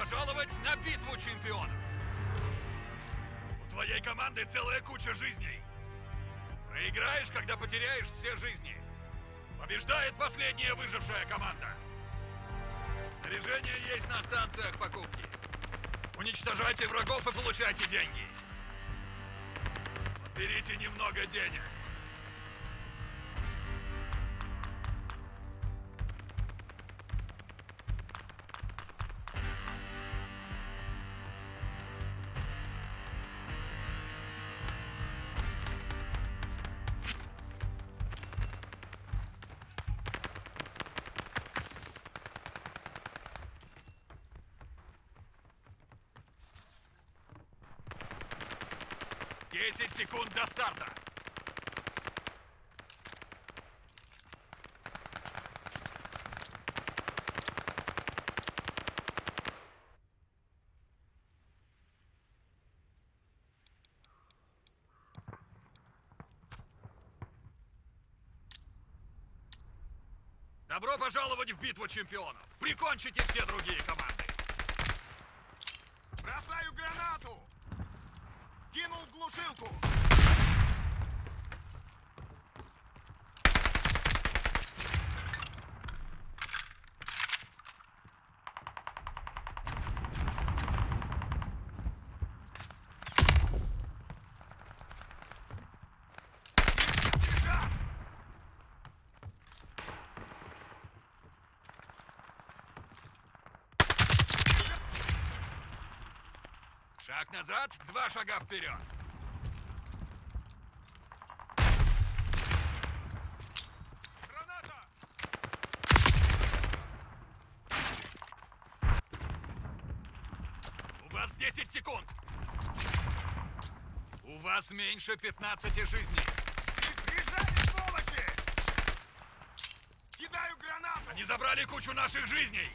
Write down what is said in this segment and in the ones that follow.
пожаловать на битву чемпионов! У твоей команды целая куча жизней. Проиграешь, когда потеряешь все жизни. Побеждает последняя выжившая команда. Снаряжение есть на станциях покупки. Уничтожайте врагов и получайте деньги. Берите немного денег. Десять секунд до старта. Добро пожаловать в битву чемпионов. Прикончите все другие команды. Бросаю гранату! Кинул глушилку! Шаг назад, 2 шага вперед. Граната! У вас 10 секунд. У вас меньше 15 жизней. Приезжали, сволочи! Кидаю гранату! Они забрали кучу наших жизней.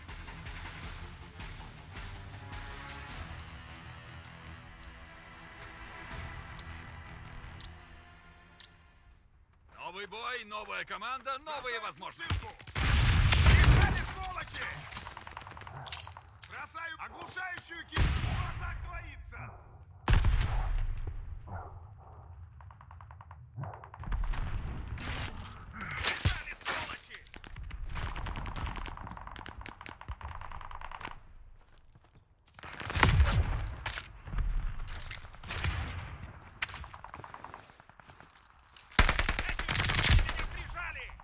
Новый бой, новая команда, новые возможности. Приезжали, сволочи! Бросаю оглушающую кину! В глазах двоится! Приезжали, сволочи! Меня прижали!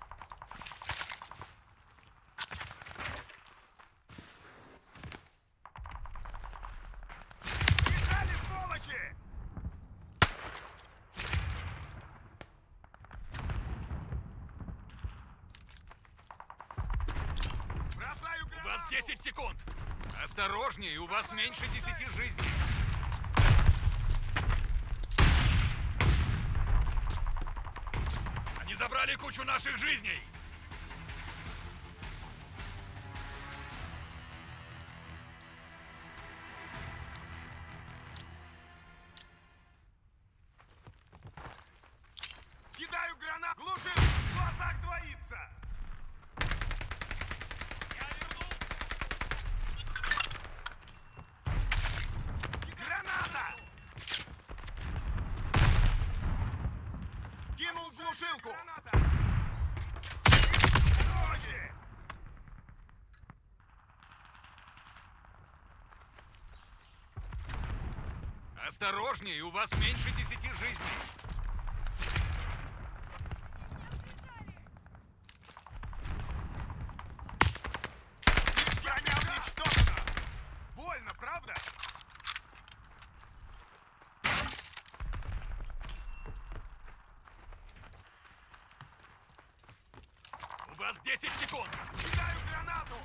Приезжали, сволочи! Бросаю У гранату! вас 10 секунд. Осторожнее, у вас меньше 10 жизней. Они забрали кучу наших жизней. Кидаю гранату! Глушил! В глазах двоится! Я вернулся! Граната! Кинул глушилку! Сволочи! Осторожнее, у вас меньше 10 жизней. Броня уничтожена! Больно, правда? У вас 10 секунд. Кидаю гранату!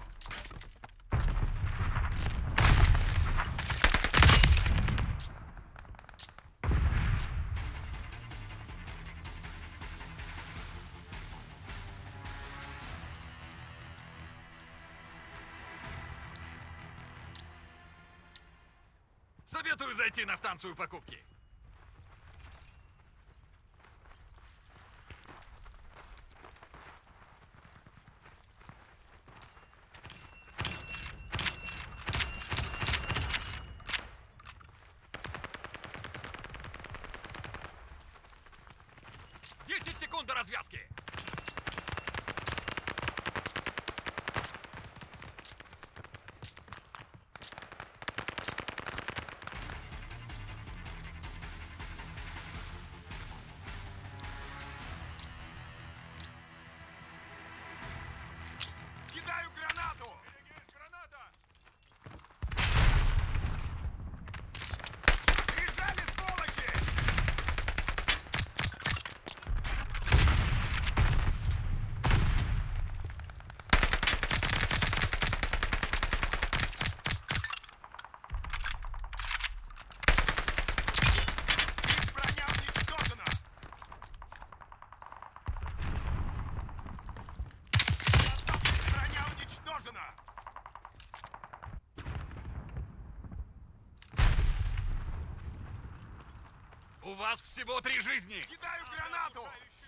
Советую зайти на станцию покупки. секунд до развязки! Кидаю гранату! Прижали, сволочи! Их броня уничтожена! Броня уничтожена! У вас всего 3 жизни! Кидаю гранату!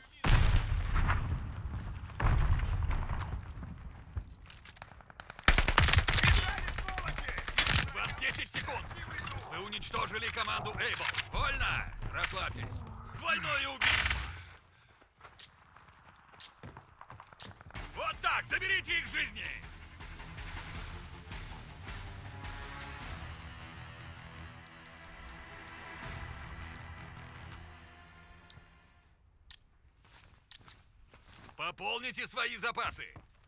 Прижали, сволочи! У вас 10 секунд! Вы уничтожили команду Эйбл! Вольно! Расслабьтесь! Двойное убийство! Вот так! Заберите их жизни! Пополните свои запасы!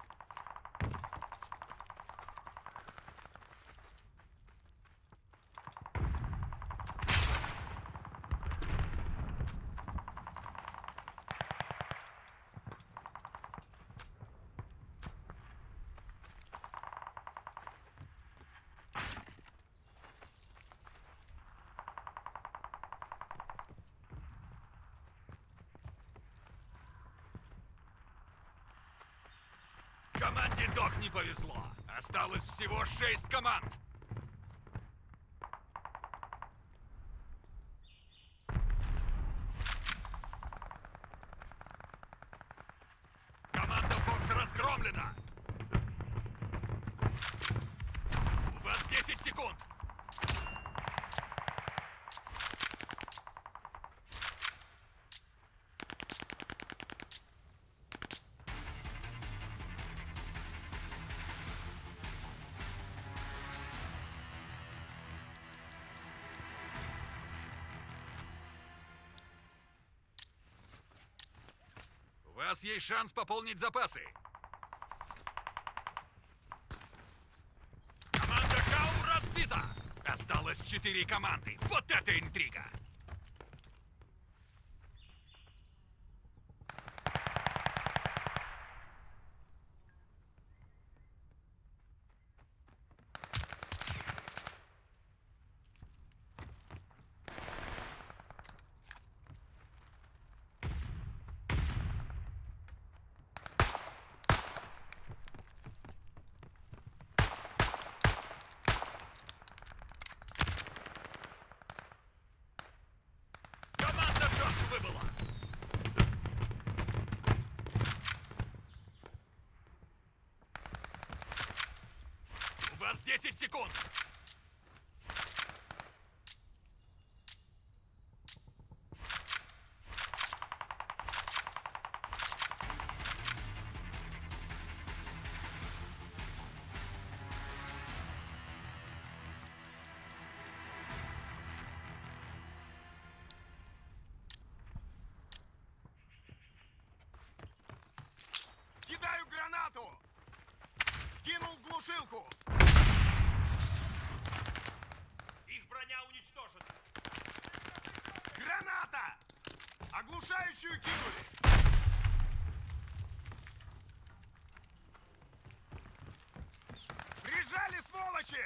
Команде Док не повезло. Осталось всего 6 команд. Команда Фокс разгромлена. У вас 10 секунд. У вас есть шанс пополнить запасы. Команда Кау разбита. Осталось 4 команды. Вот это интрига! Команда Джош выбыла. У вас 10 секунд. Кидаю гранату! Кинул глушилку! Их броня уничтожена. Граната! Оглушающую кинули! Прижали, сволочи!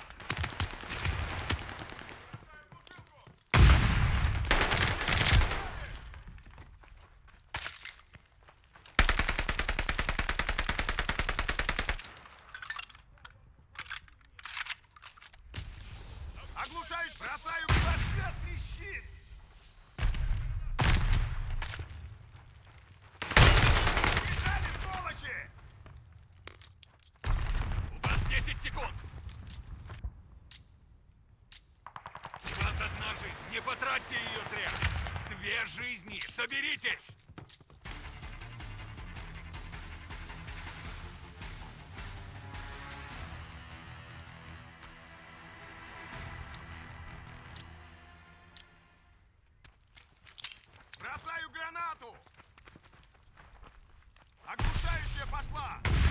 Оглушаешь, бросаю, башка трещит! Прижали, сволочи! У вас 10 секунд. У вас 1 жизнь. Не потратьте ее зря. 2 жизни. Соберитесь. Пошла!